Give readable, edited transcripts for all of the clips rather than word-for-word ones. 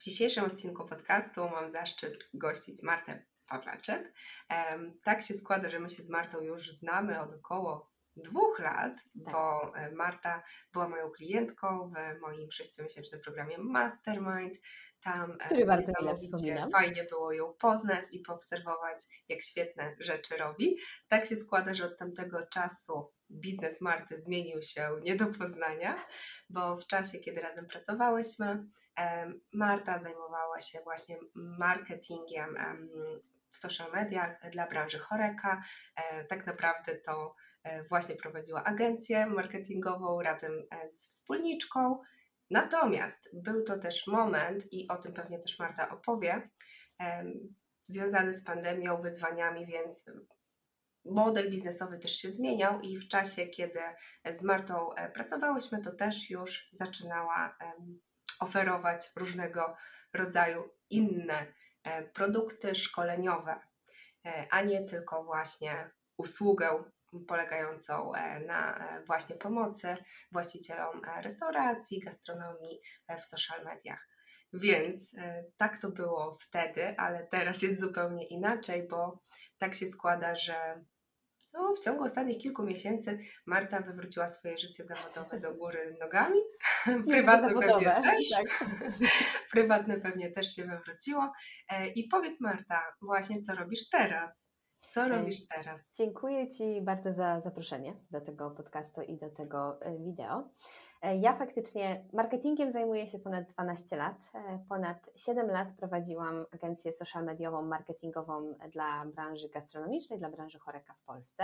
dzisiejszym odcinku podcastu mam zaszczyt gościć Martę Pawlaczek. Tak się składa, że my się z Martą już znamy od około 2 lat, bo Marta była moją klientką w moim 6-miesięcznym programie Mastermind. Tam który bardzo mile wspominam. Fajnie było ją poznać i poobserwować, jak świetne rzeczy robi. Tak się składa, że od tamtego czasu biznes Marty zmienił się nie do poznania, bo w czasie, kiedy razem pracowałyśmy, Marta zajmowała się właśnie marketingiem w social mediach dla branży Horeca. Tak naprawdę to właśnie prowadziła agencję marketingową razem z wspólniczką. Natomiast był to też moment, i o tym pewnie też Marta opowie, związany z pandemią, wyzwaniami, więc model biznesowy też się zmieniał i w czasie, kiedy z Martą pracowałyśmy, to też już zaczynała oferować różnego rodzaju inne produkty szkoleniowe, a nie tylko właśnie usługę polegającą na właśnie pomocy właścicielom restauracji, gastronomii w social mediach. Więc tak to było wtedy, ale teraz jest zupełnie inaczej, bo tak się składa, że w ciągu ostatnich kilku miesięcy Marta wywróciła swoje życie zawodowe do góry nogami. Prywatne pewnie też. Tak. Prywatne pewnie też się wywróciło. I powiedz, Marta, właśnie co robisz teraz? Co robisz teraz? Dziękuję Ci bardzo za zaproszenie do tego podcastu i do tego wideo. Ja faktycznie marketingiem zajmuję się ponad 12 lat. Ponad 7 lat prowadziłam agencję social mediową, marketingową dla branży gastronomicznej, dla branży Horeca w Polsce.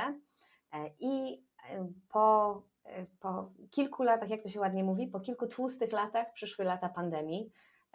I po kilku latach, jak to się ładnie mówi, po kilku tłustych latach przyszły lata pandemii.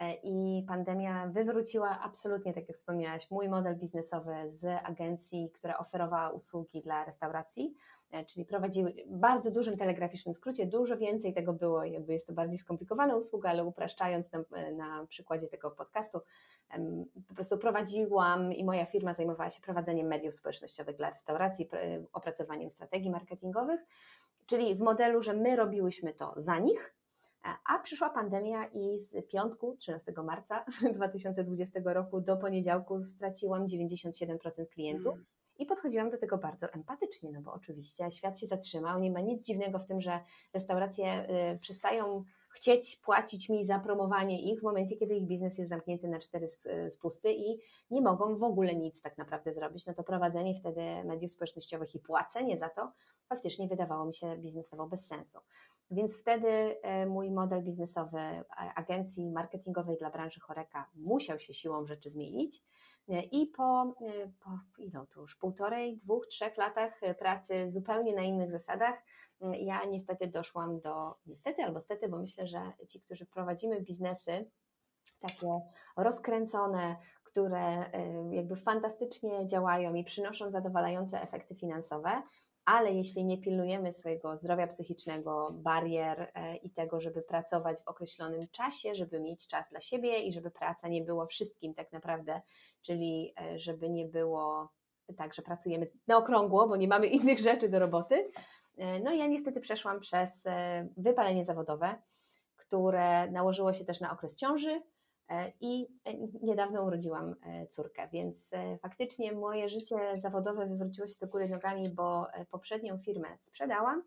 I pandemia wywróciła absolutnie, tak jak wspomniałaś, mój model biznesowy z agencji, która oferowała usługi dla restauracji, czyli prowadziły w bardzo dużym telegraficznym skrócie, dużo więcej tego było, jakby jest to bardziej skomplikowana usługa, ale upraszczając na przykładzie tego podcastu, po prostu prowadziłam i moja firma zajmowała się prowadzeniem mediów społecznościowych dla restauracji, opracowaniem strategii marketingowych, czyli w modelu, że my robiłyśmy to za nich. A przyszła pandemia i z piątku, 13 marca 2020 roku do poniedziałku straciłam 97% klientów i podchodziłam do tego bardzo empatycznie, no bo oczywiście świat się zatrzymał, nie ma nic dziwnego w tym, że restauracje przestają chcieć płacić mi za promowanie ich w momencie, kiedy ich biznes jest zamknięty na 4 spusty i nie mogą w ogóle nic tak naprawdę zrobić. No to prowadzenie wtedy mediów społecznościowych i płacenie za to faktycznie wydawało mi się biznesowo bez sensu. Więc wtedy mój model biznesowy agencji marketingowej dla branży Horeca musiał się siłą rzeczy zmienić i po ile to już 1,5, 2, 3 latach pracy zupełnie na innych zasadach ja niestety doszłam do, niestety albo stety, bo myślę, że ci, którzy prowadzimy biznesy takie rozkręcone, które jakby fantastycznie działają i przynoszą zadowalające efekty finansowe, ale jeśli nie pilnujemy swojego zdrowia psychicznego, barier i tego, żeby pracować w określonym czasie, żeby mieć czas dla siebie i żeby praca nie była wszystkim tak naprawdę, czyli żeby nie było tak, że pracujemy na okrągło, bo nie mamy innych rzeczy do roboty. No ja niestety przeszłam przez wypalenie zawodowe, które nałożyło się też na okres ciąży i niedawno urodziłam córkę, więc faktycznie moje życie zawodowe wywróciło się do góry nogami, bo poprzednią firmę sprzedałam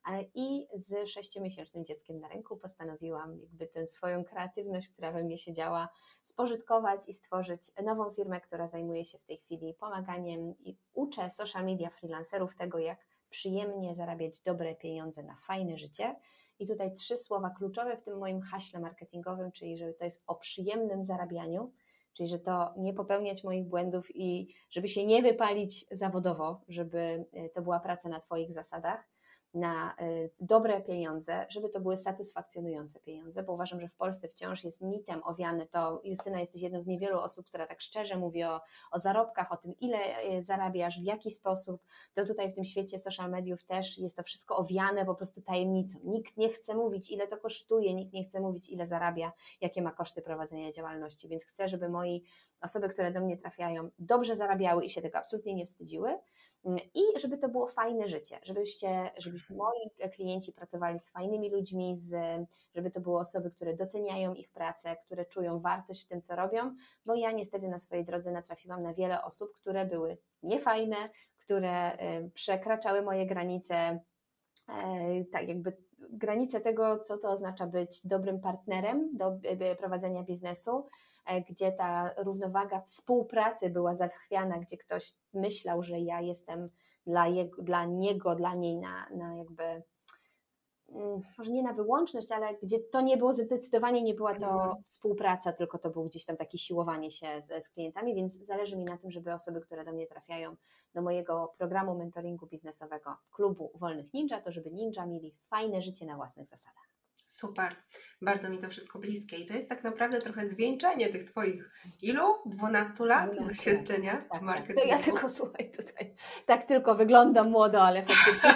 i z 6-miesięcznym dzieckiem na ręku postanowiłam jakby tę swoją kreatywność, która we mnie siedziała, spożytkować i stworzyć nową firmę, która zajmuje się w tej chwili pomaganiem i uczę social media freelancerów tego, jak przyjemnie zarabiać dobre pieniądze na fajne życie. I tutaj 3 słowa kluczowe w tym moim haśle marketingowym, czyli że to jest o przyjemnym zarabianiu, czyli że to nie popełniać moich błędów i żeby się nie wypalić zawodowo, żeby to była praca na Twoich zasadach, na dobre pieniądze, żeby to były satysfakcjonujące pieniądze, bo uważam, że w Polsce wciąż jest mitem owiane to, Justyna, jesteś jedną z niewielu osób, która tak szczerze mówi o zarobkach, o tym, ile zarabiasz, w jaki sposób, to tutaj w tym świecie social mediów też jest to wszystko owiane po prostu tajemnicą. Nikt nie chce mówić, ile to kosztuje, nikt nie chce mówić, ile zarabia, jakie ma koszty prowadzenia działalności, więc chcę, żeby osoby, które do mnie trafiają, dobrze zarabiały i się tego absolutnie nie wstydziły. i żeby to było fajne życie, żebyśmy moi klienci pracowali z fajnymi ludźmi, żeby to były osoby, które doceniają ich pracę, które czują wartość w tym, co robią, bo ja niestety na swojej drodze natrafiłam na wiele osób, które były niefajne, które przekraczały moje granice, tak jakby granice tego, co to oznacza być dobrym partnerem do prowadzenia biznesu, gdzie ta równowaga współpracy była zachwiana, gdzie ktoś myślał, że ja jestem dla niej na jakby, może nie na wyłączność, ale gdzie to nie było, zdecydowanie nie była to współpraca, tylko to był gdzieś tam takie siłowanie się z klientami, więc zależy mi na tym, żeby osoby, które do mnie trafiają, do mojego programu mentoringu biznesowego Klubu Wolnych Ninja, to żeby ninja mieli fajne życie na własnych zasadach. Super, bardzo mi to wszystko bliskie i to jest tak naprawdę trochę zwieńczenie tych Twoich 12 lat doświadczenia w marketingu. To ja tylko, słuchaj, tutaj tak tylko wyglądam młodo, ale faktycznie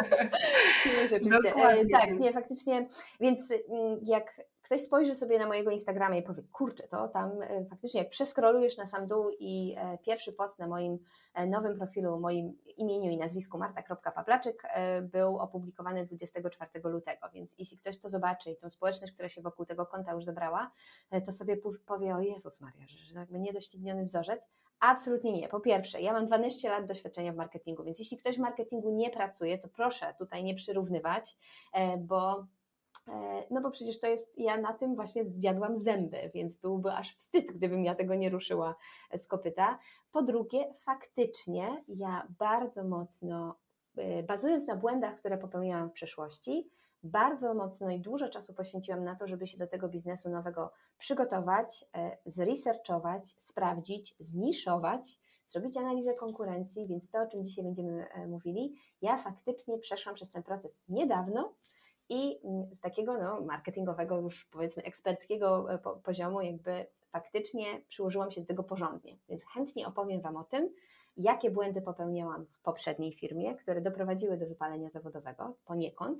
tak, nie, faktycznie, więc jak ktoś spojrzy sobie na mojego Instagrama i powie, kurczę, to tam faktycznie jak przeskrolujesz na sam dół i pierwszy post na moim nowym profilu, moim imieniu i nazwisku marta.paplaczyk był opublikowany 24 lutego, więc jeśli ktoś to zobaczy i tą społeczność, która się wokół tego konta już zebrała, to sobie powie, o Jezus Maria, że jakby niedościgniony wzorzec. Absolutnie nie. Po pierwsze, ja mam 12 lat doświadczenia w marketingu, więc jeśli ktoś w marketingu nie pracuje, to proszę tutaj nie przyrównywać, bo przecież to jest, ja na tym właśnie zjadłam zęby, więc byłby aż wstyd, gdybym ja tego nie ruszyła z kopyta. Po drugie, faktycznie ja bardzo mocno, bazując na błędach, które popełniałam w przeszłości, bardzo mocno i dużo czasu poświęciłam na to, żeby się do tego biznesu nowego przygotować, zresearchować, sprawdzić, zniszować, zrobić analizę konkurencji, więc to, o czym dzisiaj będziemy mówili, ja faktycznie przeszłam przez ten proces niedawno i z takiego marketingowego, już powiedzmy eksperckiego poziomu jakby faktycznie przyłożyłam się do tego porządnie, więc chętnie opowiem Wam o tym, jakie błędy popełniałam w poprzedniej firmie, które doprowadziły do wypalenia zawodowego poniekąd,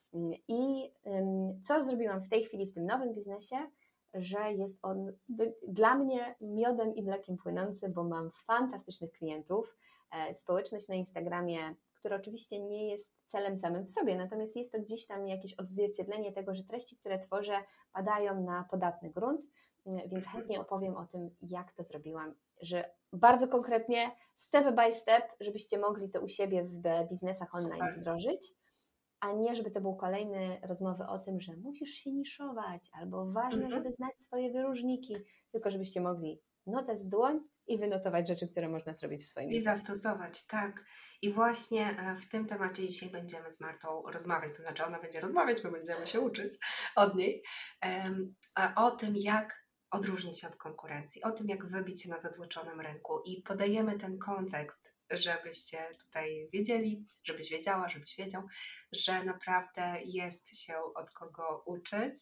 i co zrobiłam w tej chwili w tym nowym biznesie, że jest on dla mnie miodem i mlekiem płynący, bo mam fantastycznych klientów, społeczność na Instagramie, która oczywiście nie jest celem samym w sobie, natomiast jest to gdzieś tam jakieś odzwierciedlenie tego, że treści, które tworzę, padają na podatny grunt, więc chętnie opowiem o tym, jak to zrobiłam, że bardzo konkretnie, step by step, żebyście mogli to u siebie w biznesach online wdrożyć, a nie żeby to był kolejny rozmowy o tym, że musisz się niszować, albo ważne, żeby znać swoje wyróżniki, tylko żebyście mogli notes w dłoń i wynotować rzeczy, które można zrobić w swoim i zastosować, tak. I właśnie w tym temacie dzisiaj będziemy z Martą rozmawiać, to znaczy ona będzie rozmawiać, my będziemy się uczyć od niej, o tym, jak odróżnić się od konkurencji, o tym, jak wybić się na zatłoczonym rynku i podajemy ten kontekst, żebyście tutaj wiedzieli, żebyś wiedziała, żebyś wiedział, że naprawdę jest się od kogo uczyć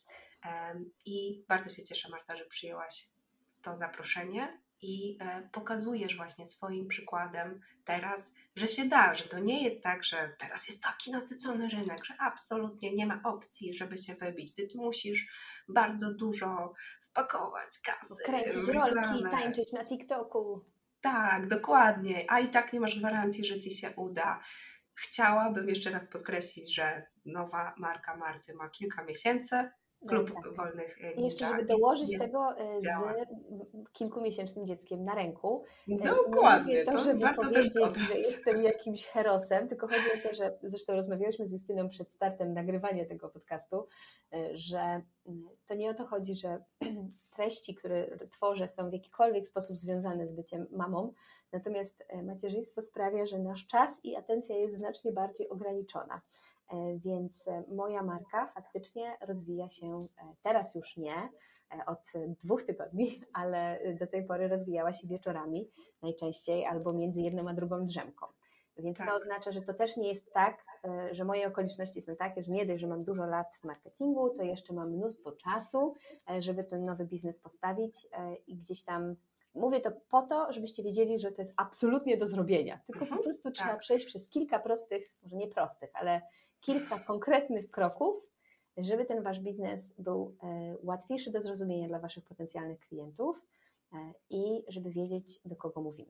i bardzo się cieszę, Marta, że przyjęłaś to zaproszenie i pokazujesz właśnie swoim przykładem teraz, że się da, że to nie jest tak, że teraz jest taki nasycony rynek, że absolutnie nie ma opcji, żeby się wybić. Ty musisz bardzo dużo wpakować kasy, kręcić rolki, tańczyć na TikToku. Tak, dokładnie, a i tak nie masz gwarancji, że Ci się uda. Chciałabym jeszcze raz podkreślić, że nowa marka Marty ma kilka miesięcy, Klub Wolnych Ninja. I jeszcze, żeby dołożyć tego z kilkumiesięcznym dzieckiem na ręku. Dokładnie. Nie mówię to, żeby powiedzieć, że jestem jakimś herosem, tylko chodzi o to, że zresztą rozmawiałyśmy z Justyną przed startem nagrywania tego podcastu, że to nie o to chodzi, że treści, które tworzę, są w jakikolwiek sposób związane z byciem mamą, natomiast macierzyństwo sprawia, że nasz czas i atencja jest znacznie bardziej ograniczona. Więc moja marka faktycznie rozwija się, teraz już nie, od 2 tygodni, ale do tej pory rozwijała się wieczorami najczęściej albo między jedną a drugą drzemką. Więc to oznacza, że to też nie jest tak, że moje okoliczności są takie, że nie dość, że mam dużo lat w marketingu, to jeszcze mam mnóstwo czasu, żeby ten nowy biznes postawić i gdzieś tam mówię to po to, żebyście wiedzieli, że to jest absolutnie do zrobienia, tylko po prostu trzeba przejść przez kilka prostych, może nie prostych, ale kilka konkretnych kroków, żeby ten Wasz biznes był łatwiejszy do zrozumienia dla Waszych potencjalnych klientów i żeby wiedzieć, do kogo mówimy.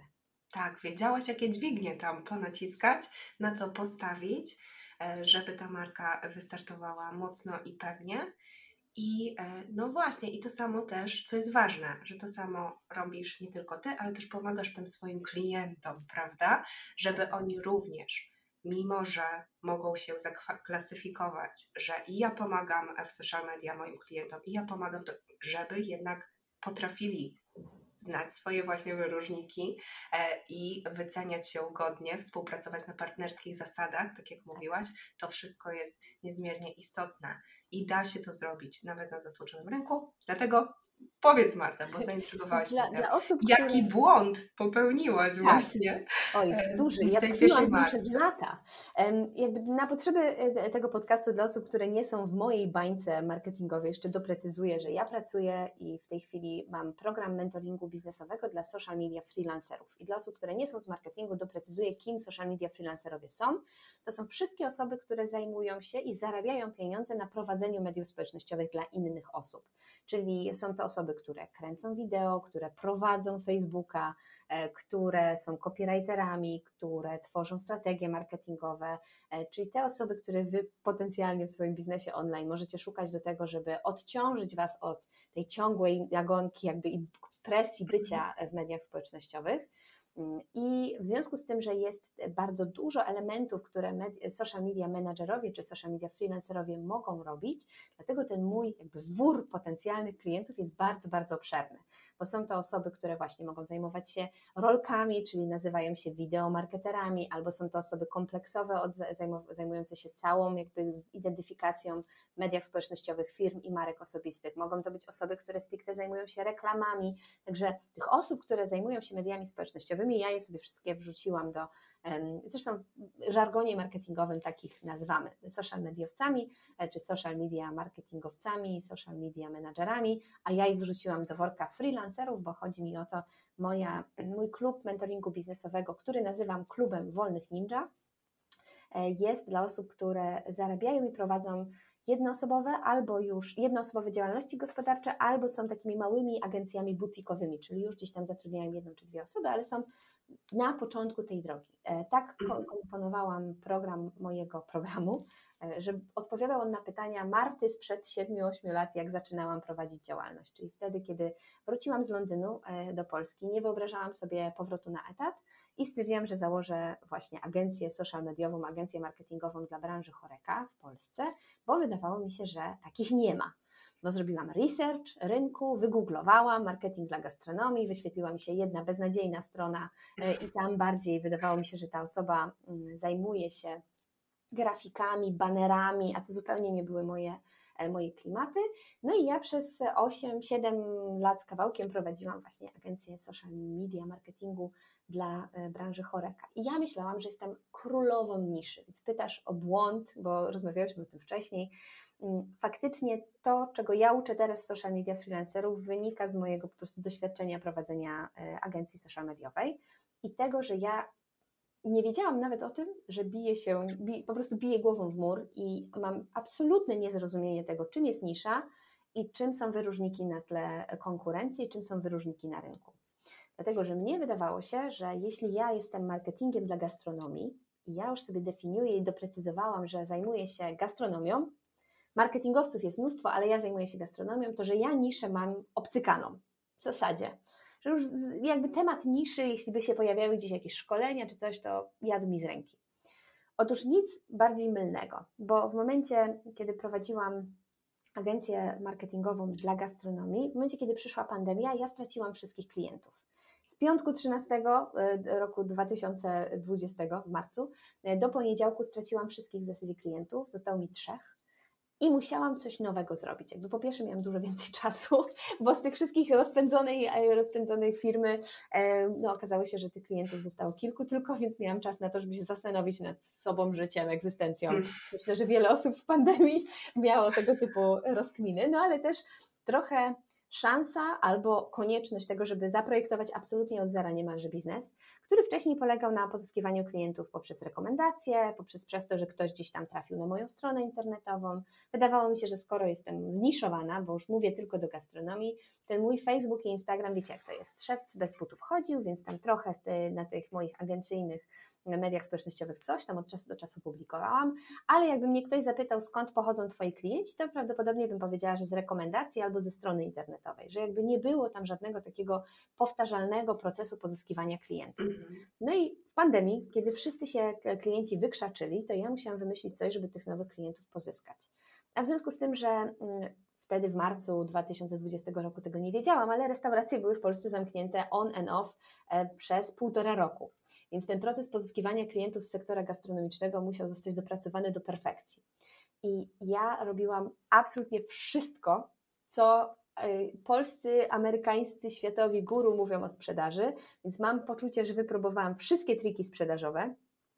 Tak, wiedziałaś, jakie dźwignie tam ponaciskać, na co postawić, żeby ta marka wystartowała mocno i pewnie. I no właśnie, i to samo też, co jest ważne, że to samo robisz nie tylko ty, ale też pomagasz tym swoim klientom, prawda? Żeby oni również, mimo że mogą się zaklasyfikować, że i ja pomagam w social media moim klientom, i ja pomagam, to żeby jednak potrafili znać swoje właśnie wyróżniki i wyceniać się godnie, współpracować na partnerskich zasadach, tak jak mówiłaś, to wszystko jest niezmiernie istotne i da się to zrobić nawet na zatłoczonym rynku. Dlatego powiedz, Marta, bo zaintrygowałaś mnie tym, Dla osób, jaki błąd popełniłaś właśnie Oj, duży. w Ja tej pierwszej tkwiłam w nim marce. przez lata. Jakby na potrzeby tego podcastu dla osób, które nie są w mojej bańce marketingowej, jeszcze doprecyzuję, że ja pracuję i w tej chwili mam program mentoringu biznesowego dla social media freelancerów. I dla osób, które nie są z marketingu, doprecyzuję, kim social media freelancerowie są. To są wszystkie osoby, które zajmują się i zarabiają pieniądze na prowadzeniu mediów społecznościowych dla innych osób. Czyli są to osoby, które kręcą wideo, które prowadzą Facebooka, które są copywriterami, które tworzą strategie marketingowe, czyli te osoby, które Wy potencjalnie w swoim biznesie online możecie szukać do tego, żeby odciążyć Was od tej ciągłej nagonki jakby i presji bycia w mediach społecznościowych. I w związku z tym, że jest bardzo dużo elementów, które social media menadżerowie czy social media freelancerowie mogą robić, dlatego ten mój jakby wór potencjalnych klientów jest bardzo, bardzo obszerny, bo są to osoby, które właśnie mogą zajmować się rolkami, czyli nazywają się wideomarketerami, albo są to osoby kompleksowe, zajmujące się całą jakby identyfikacją w mediach społecznościowych firm i marek osobistych. Mogą to być osoby, które stricte zajmują się reklamami, także tych osób, które zajmują się mediami społecznościowymi, ja je sobie wszystkie wrzuciłam do, zresztą w żargonie marketingowym takich nazywamy social mediowcami, czy social media marketingowcami, social media menadżerami, a ja ich wrzuciłam do worka freelancerów, bo chodzi mi o to, mój klub mentoringu biznesowego, który nazywam klubem Wolnych Ninja, jest dla osób, które zarabiają i prowadzą jednoosobowe albo już jednoosobowe działalności gospodarcze, albo są takimi małymi agencjami butikowymi, czyli już gdzieś tam zatrudniają jedną czy dwie osoby, ale są na początku tej drogi. Tak komponowałam program mojego programu, że odpowiadał on na pytania Marty sprzed 7-8 lat, jak zaczynałam prowadzić działalność, czyli wtedy, kiedy wróciłam z Londynu do Polski, nie wyobrażałam sobie powrotu na etat i stwierdziłam, że założę właśnie agencję social mediową, agencję marketingową dla branży HoReCa w Polsce, bo wydawało mi się, że takich nie ma. No, zrobiłam research rynku, wygooglowałam marketing dla gastronomii, wyświetliła mi się jedna beznadziejna strona i tam bardziej wydawało mi się, że ta osoba zajmuje się grafikami, banerami, a to zupełnie nie były moje klimaty. No i ja przez 8-7 lat z kawałkiem prowadziłam właśnie agencję social media marketingu dla branży HoReCa. I ja myślałam, że jestem królową niszy, więc pytasz o błąd, bo rozmawiałyśmy o tym wcześniej. Faktycznie to, czego ja uczę teraz social media freelancerów, wynika z mojego po prostu doświadczenia prowadzenia agencji social mediowej i tego, że ja nie wiedziałam nawet o tym, że po prostu biję głową w mur i mam absolutne niezrozumienie tego, czym jest nisza i czym są wyróżniki na tle konkurencji, czym są wyróżniki na rynku. Dlatego, że mnie wydawało się, że jeśli ja jestem marketingiem dla gastronomii i ja już sobie definiuję i doprecyzowałam, że zajmuję się gastronomią, marketingowców jest mnóstwo, ale ja zajmuję się gastronomią, to że ja niszę mam obcykaną w zasadzie. Że już jakby temat niszy, jeśli by się pojawiały gdzieś jakieś szkolenia czy coś, to jadł mi z ręki. Otóż nic bardziej mylnego, bo w momencie, kiedy prowadziłam agencję marketingową dla gastronomii, w momencie, kiedy przyszła pandemia, ja straciłam wszystkich klientów. Z piątku 13 roku 2020 w marcu do poniedziałku straciłam wszystkich w zasadzie klientów, zostało mi 3. I musiałam coś nowego zrobić. Jakby po pierwsze miałam dużo więcej czasu, bo z tych wszystkich rozpędzonej firmy no, okazało się, że tych klientów zostało kilku tylko, więc miałam czas na to, żeby się zastanowić nad sobą, życiem, egzystencją. Myślę, że wiele osób w pandemii miało tego typu rozkminy, no ale też trochę szansa albo konieczność tego, żeby zaprojektować absolutnie od zera niemalże biznes, który wcześniej polegał na pozyskiwaniu klientów poprzez rekomendacje, przez to, że ktoś gdzieś tam trafił na moją stronę internetową. Wydawało mi się, że skoro jestem zniszowana, bo już mówię tylko do gastronomii, ten mój Facebook i Instagram, wiecie jak to jest, szewc bez butów chodził, więc tam trochę na tych moich agencyjnych mediach społecznościowych coś tam od czasu do czasu publikowałam, ale jakby mnie ktoś zapytał, skąd pochodzą Twoi klienci, to prawdopodobnie bym powiedziała, że z rekomendacji albo ze strony internetowej, że jakby nie było tam żadnego takiego powtarzalnego procesu pozyskiwania klientów. No i w pandemii, kiedy wszyscy się klienci wykrzaczyli, to ja musiałam wymyślić coś, żeby tych nowych klientów pozyskać. A w związku z tym, że wtedy w marcu 2020 roku tego nie wiedziałam, ale restauracje były w Polsce zamknięte on and off przez 1,5 roku. Więc ten proces pozyskiwania klientów z sektora gastronomicznego musiał zostać dopracowany do perfekcji. I ja robiłam absolutnie wszystko, co polscy, amerykańscy, światowi guru mówią o sprzedaży, więc mam poczucie, że wypróbowałam wszystkie triki sprzedażowe,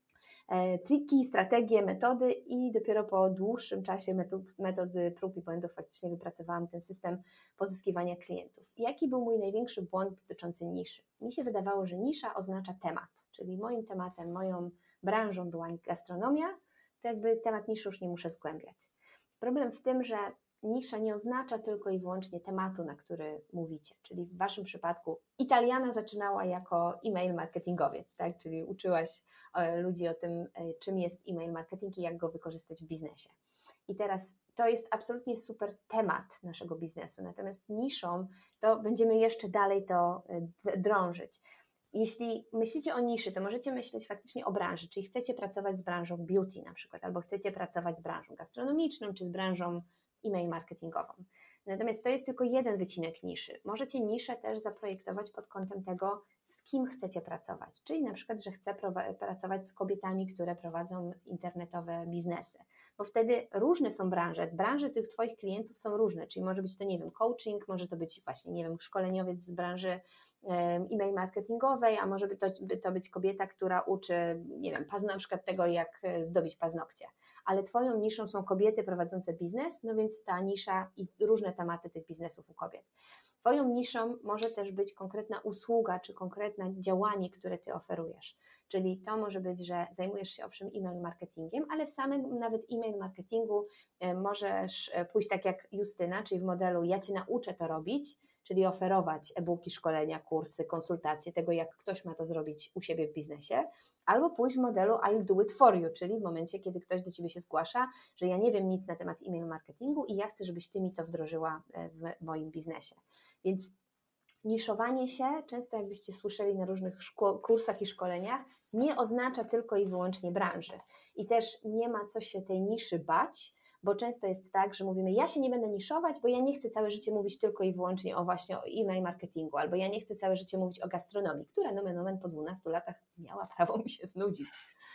triki, strategie, metody i dopiero po dłuższym czasie metody prób i błędów faktycznie wypracowałam ten system pozyskiwania klientów. I jaki był mój największy błąd dotyczący niszy? Mi się wydawało, że nisza oznacza temat, czyli moim tematem, moją branżą była gastronomia, to jakby temat niszy już nie muszę zgłębiać. Problem w tym, że nisza nie oznacza tylko i wyłącznie tematu, na który mówicie, czyli w Waszym przypadku Italiana zaczynała jako e-mail marketingowiec, tak? Czyli uczyłaś ludzi o tym, czym jest e-mail marketing i jak go wykorzystać w biznesie. I teraz to jest absolutnie super temat naszego biznesu, natomiast niszą to będziemy jeszcze dalej to drążyć. Jeśli myślicie o niszy, to możecie myśleć faktycznie o branży, czyli chcecie pracować z branżą beauty na przykład, albo chcecie pracować z branżą gastronomiczną, czy z branżą e-mail marketingową. Natomiast to jest tylko jeden wycinek niszy. Możecie niszę też zaprojektować pod kątem tego, z kim chcecie pracować. Czyli na przykład, że chcę pracować z kobietami, które prowadzą internetowe biznesy. Bo wtedy różne są branże tych Twoich klientów są różne, czyli może być to, nie wiem, coaching, może to być właśnie, nie wiem, szkoleniowiec z branży e-mail marketingowej, a może by to być kobieta, która uczy, nie wiem, na przykład tego, jak zdobić paznokcie. Ale Twoją niszą są kobiety prowadzące biznes, no więc ta nisza i różne tematy tych biznesów u kobiet. Twoją niszą może też być konkretna usługa, czy konkretne działanie, które Ty oferujesz. Czyli to może być, że zajmujesz się owszem e-mail marketingiem, ale w samym nawet e-mail marketingu możesz pójść tak jak Justyna, czyli w modelu ja Cię nauczę to robić, czyli oferować e-booki, szkolenia, kursy, konsultacje tego, jak ktoś ma to zrobić u siebie w biznesie, albo pójść w modelu I'll do it for you, czyli w momencie, kiedy ktoś do Ciebie się zgłasza, że ja nie wiem nic na temat e-mail marketingu i ja chcę, żebyś Ty mi to wdrożyła w moim biznesie. Więc niszowanie się, często jakbyście słyszeli na różnych kursach i szkoleniach, nie oznacza tylko i wyłącznie branży. I też nie ma co się tej niszy bać, bo często jest tak, że mówimy, ja się nie będę niszować, bo ja nie chcę całe życie mówić tylko i wyłącznie o właśnie o e-mail marketingu, albo ja nie chcę całe życie mówić o gastronomii, która nomen omen po 12 latach miała prawo mi się znudzić.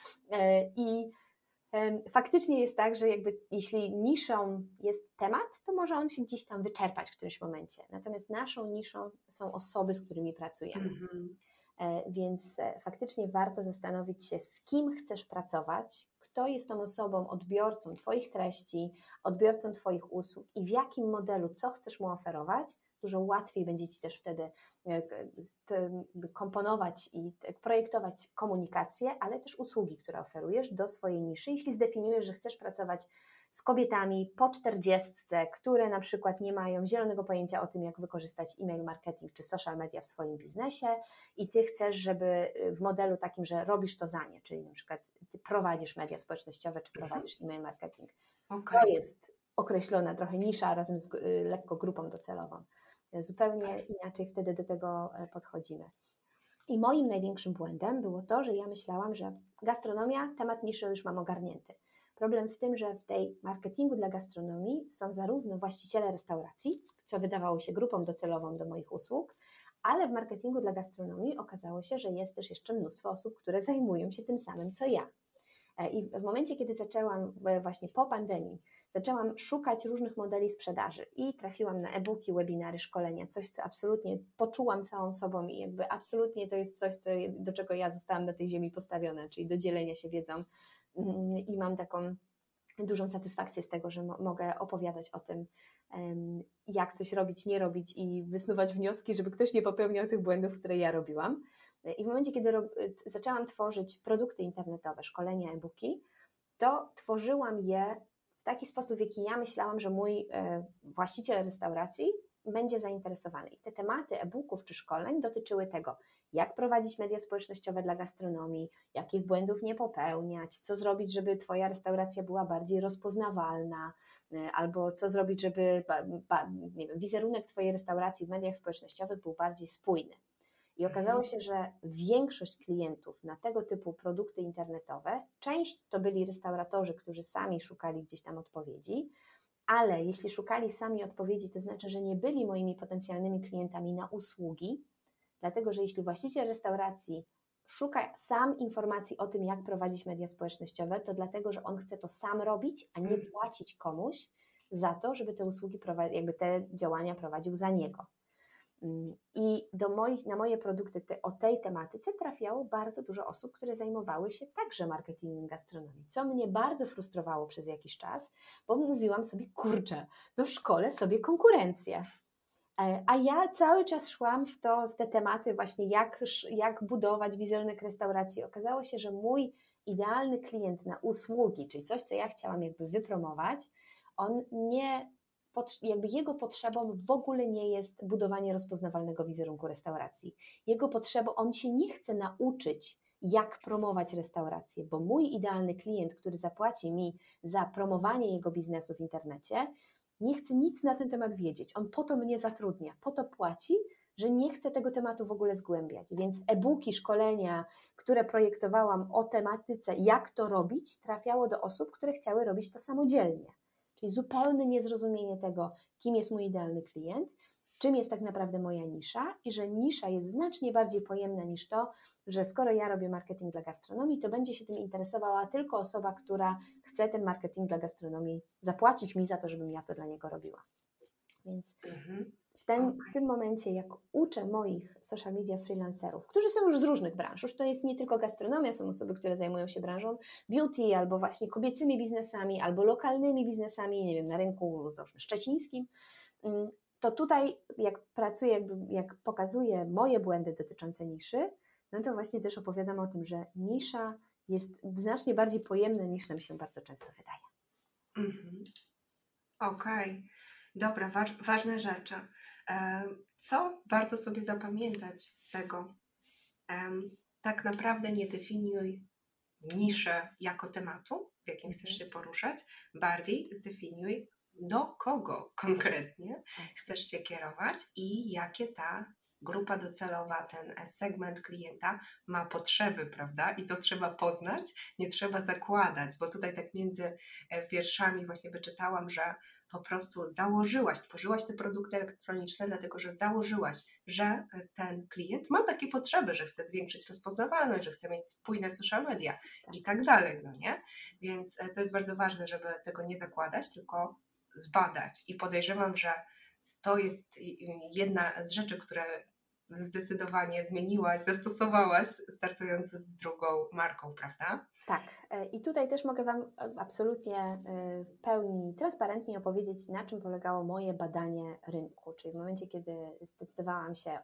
I faktycznie jest tak, że jakby jeśli niszą jest temat, to może on się gdzieś tam wyczerpać w którymś momencie. Natomiast naszą niszą są osoby, z którymi pracujemy. Więc faktycznie warto zastanowić się, z kim chcesz pracować, kto jest tą osobą, odbiorcą Twoich treści, odbiorcą Twoich usług i w jakim modelu, co chcesz mu oferować. Dużo łatwiej będzie Ci też wtedy komponować i projektować komunikację, ale też usługi, które oferujesz do swojej niszy. Jeśli zdefiniujesz, że chcesz pracować z kobietami po 40, które na przykład nie mają zielonego pojęcia o tym, jak wykorzystać e-mail marketing czy social media w swoim biznesie i Ty chcesz, żeby w modelu takim, że robisz to za nie, czyli na przykład Ty prowadzisz media społecznościowe czy prowadzisz e-mail marketing. Okay. To jest określona trochę nisza razem z lekko grupą docelową. Zupełnie inaczej wtedy do tego podchodzimy. I moim największym błędem było to, że ja myślałam, że gastronomia, temat niszy już mam ogarnięty. Problem w tym, że w tej marketingu dla gastronomii są zarówno właściciele restauracji, co wydawało się grupą docelową do moich usług, ale w marketingu dla gastronomii okazało się, że jest też jeszcze mnóstwo osób, które zajmują się tym samym, co ja. I w momencie, kiedy zaczęłam właśnie po pandemii, zaczęłam szukać różnych modeli sprzedaży i trafiłam na e-booki, webinary, szkolenia, coś, co absolutnie poczułam całą sobą i jakby absolutnie to jest coś, do czego ja zostałam na tej ziemi postawiona, czyli do dzielenia się wiedzą i mam taką dużą satysfakcję z tego, że mogę opowiadać o tym, jak coś robić, nie robić i wysnuwać wnioski, żeby ktoś nie popełniał tych błędów, które ja robiłam. I w momencie, kiedy zaczęłam tworzyć produkty internetowe, szkolenia, e-booki, to tworzyłam je w taki sposób, w jaki ja myślałam, że mój właściciel restauracji będzie zainteresowany. I te tematy e-booków czy szkoleń dotyczyły tego, jak prowadzić media społecznościowe dla gastronomii, jakich błędów nie popełniać, co zrobić, żeby Twoja restauracja była bardziej rozpoznawalna, albo co zrobić, żeby nie wiem, wizerunek Twojej restauracji w mediach społecznościowych był bardziej spójny. I okazało się, że większość klientów na tego typu produkty internetowe, część to byli restauratorzy, którzy sami szukali gdzieś tam odpowiedzi, ale jeśli szukali sami odpowiedzi, to znaczy, że nie byli moimi potencjalnymi klientami na usługi, dlatego że jeśli właściciel restauracji szuka sam informacji o tym, jak prowadzić media społecznościowe, to dlatego, że on chce to sam robić, a nie płacić komuś za to, żeby te usługi jakby te działania prowadził za niego. I na moje produkty o tej tematyce trafiało bardzo dużo osób, które zajmowały się także marketingiem gastronomii, co mnie bardzo frustrowało przez jakiś czas, bo mówiłam sobie, kurczę, no szkolę sobie konkurencję. A ja cały czas szłam w te tematy właśnie, jak budować wizerunek restauracji. Okazało się, że mój idealny klient na usługi, czyli coś, co ja chciałam jakby wypromować, on jakby jego potrzebą w ogóle nie jest budowanie rozpoznawalnego wizerunku restauracji. Jego potrzebą, on się nie chce nauczyć, jak promować restaurację, bo mój idealny klient, który zapłaci mi za promowanie jego biznesu w internecie, nie chce nic na ten temat wiedzieć. On po to mnie zatrudnia, po to płaci, że nie chce tego tematu w ogóle zgłębiać. Więc e-booki, szkolenia, które projektowałam o tematyce, jak to robić, trafiało do osób, które chciały robić to samodzielnie. Czyli zupełne niezrozumienie tego, kim jest mój idealny klient, czym jest tak naprawdę moja nisza i że nisza jest znacznie bardziej pojemna niż to, że skoro ja robię marketing dla gastronomii, to będzie się tym interesowała tylko osoba, która chce ten marketing dla gastronomii zapłacić mi za to, żebym ja to dla niego robiła. Więc w tym momencie, jak uczę moich social media freelancerów, którzy są już z różnych branż, już to jest nie tylko gastronomia, są osoby, które zajmują się branżą beauty, albo właśnie kobiecymi biznesami, albo lokalnymi biznesami, nie wiem, na rynku szczecińskim, to tutaj jak pracuję, jak pokazuję moje błędy dotyczące niszy, no to właśnie też opowiadam o tym, że nisza jest znacznie bardziej pojemna niż nam się bardzo często wydaje. Okej. Dobra, ważne rzeczy. Co warto sobie zapamiętać z tego? Tak naprawdę nie definiuj niszy jako tematu, w jakim chcesz się poruszać, bardziej zdefiniuj, do kogo konkretnie chcesz się kierować i jakie ta grupa docelowa, ten segment klienta ma potrzeby, prawda? I to trzeba poznać, nie trzeba zakładać, bo tutaj tak między wierszami właśnie wyczytałam, że po prostu stworzyłaś te produkty elektroniczne, dlatego że założyłaś, że ten klient ma takie potrzeby, że chce zwiększyć rozpoznawalność, że chce mieć spójne social media i tak dalej, no nie? Więc to jest bardzo ważne, żeby tego nie zakładać, tylko zbadać i podejrzewam, że to jest jedna z rzeczy, które zdecydowanie zmieniłaś, zastosowałaś, startując z drugą marką, prawda? Tak. I tutaj też mogę Wam absolutnie w pełni transparentnie opowiedzieć, na czym polegało moje badanie rynku. Czyli w momencie, kiedy zdecydowałam się